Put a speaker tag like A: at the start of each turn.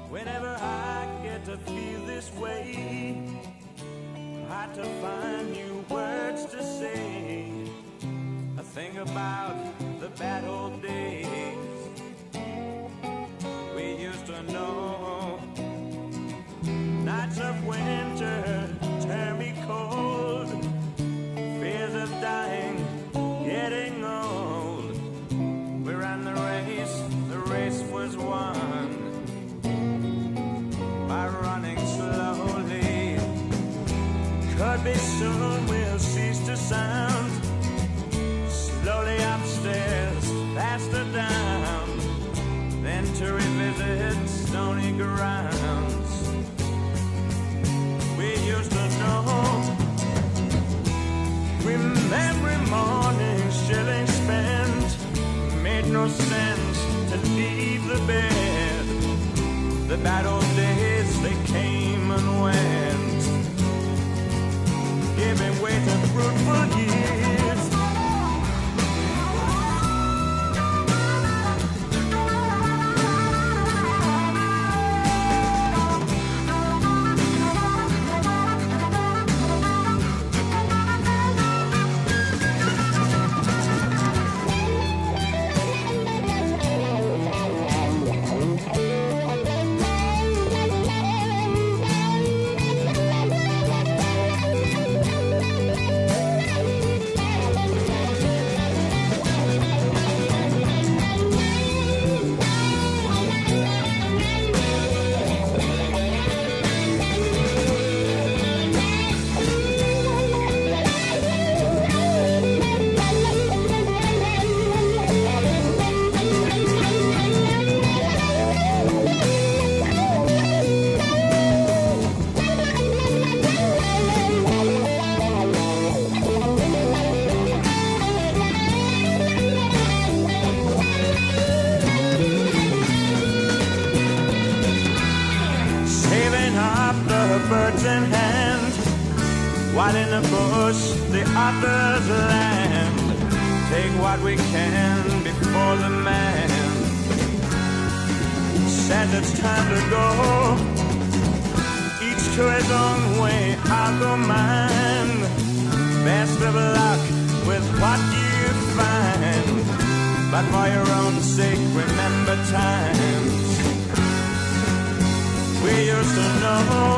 A: Whenever I get to feel this way, hard to find new words to say. I think about the bad old days we used to know. Nights of winter turn me cold, fears of dying, getting old. We ran the race was won by running slowly. Could be soon we'll cease to sound. Slowly upstairs, faster down, then to revisit stony grounds we used to know. Remember morning shilling spent, made no sense to leave the bed. The bad old days, they came and went, giving way to fruitful years. Birds in hand, while in the bush the others land. Take what we can before the man says it's time to go. Each to his own way, I'll go mine. Best of luck with what you find, but for your own sake remember times we used to know.